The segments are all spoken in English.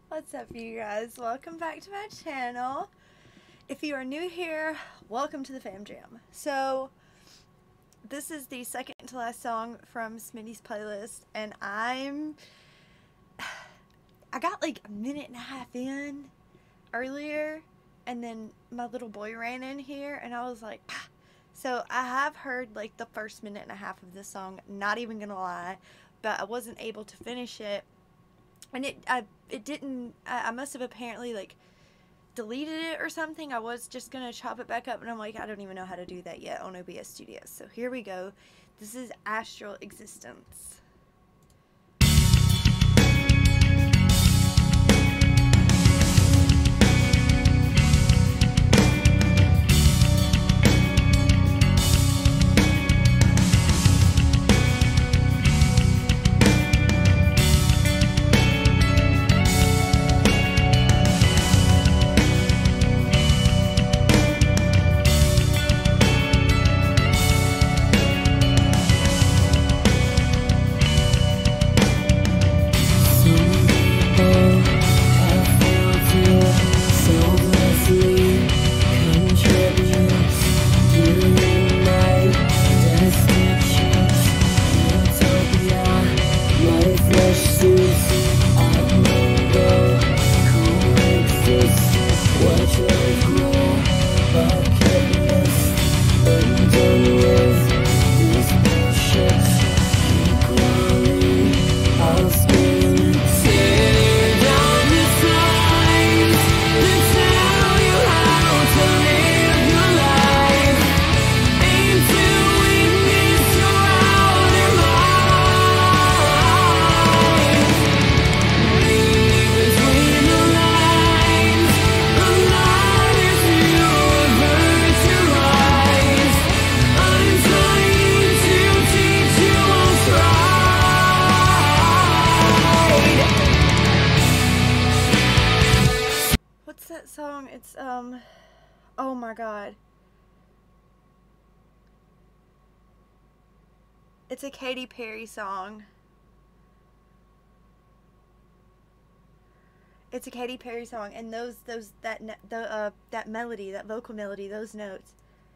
What's up, you guys? Welcome back to my channel. If you are new here, welcome to the Fam Jam. So this is the second to last song from Smitty's playlist, and I got like a minute and a half in earlier, and then my little boy ran in here, and I was like, ah. So I have heard like the first minute and a half of this song, not even gonna lie, but I wasn't able to finish it. And I must have apparently like deleted it or something. I was just gonna chop it back up, and I'm like, I don't even know how to do that yet on OBS Studio. So here we go. This is Astral Existence. That song, it's oh my god, it's a Katy Perry song. It's a Katy Perry song, and that melody, that vocal melody, those notes.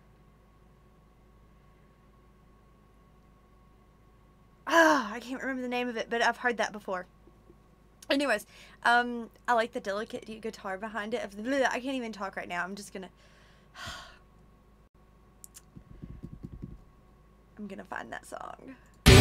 I can't remember the name of it, but I've heard that before. Anyways, I like the delicate guitar behind it. I can't even talk right now. I'm gonna find that song.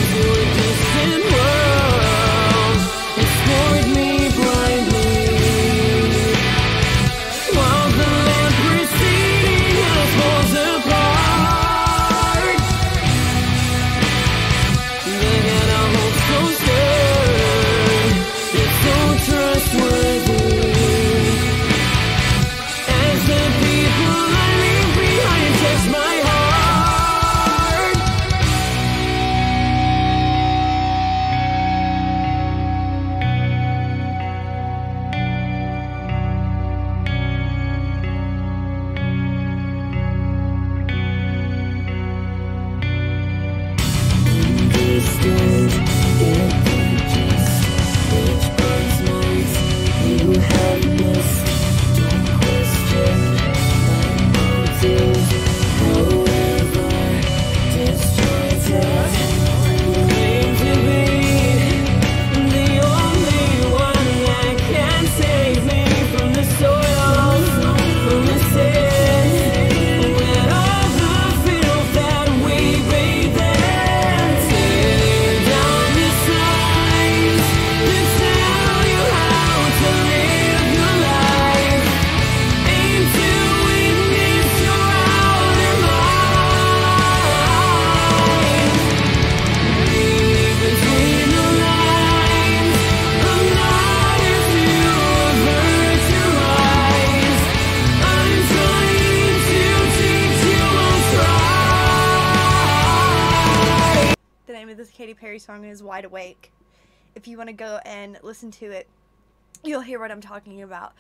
This Katy Perry song is Wide Awake. If you want to go and listen to it, you'll hear what I'm talking about.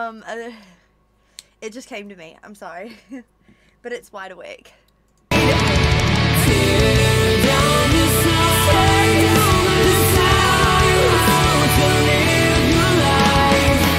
It just came to me. I'm sorry. But it's Wide Awake. To live your life.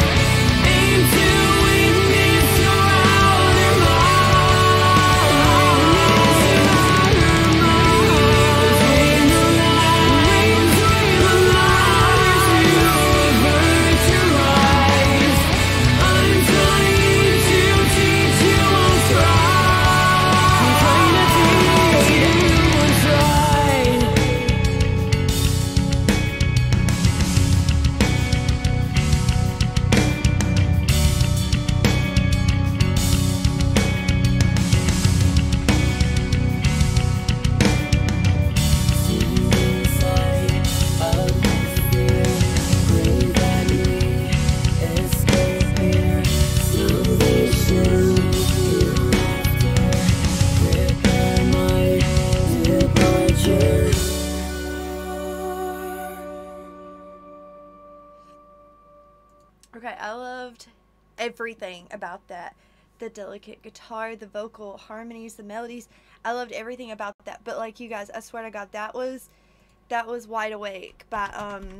Okay, I loved everything about that. The delicate guitar, the vocal harmonies, the melodies. I loved everything about that. But like you guys, I swear to God, that was Wide Awake by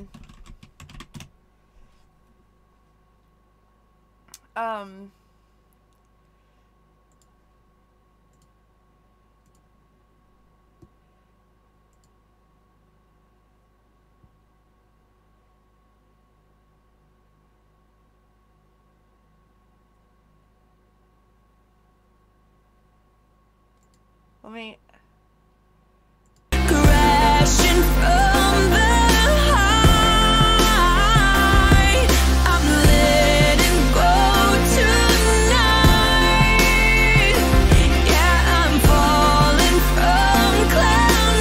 let me Crashing from the high, I'm letting go tonight. Yeah, I'm falling from cloud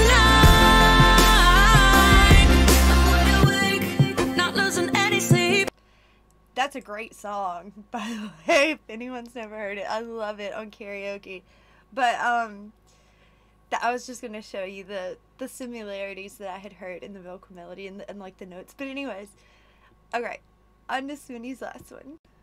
nine. I'm wide awake, not losing any sleep. That's a great song, by the way, if anyone's never heard it. I love it on karaoke. But I was just gonna show you the similarities that I had heard in the vocal melody and like the notes. But anyways, okay, on to Sweeney's last one.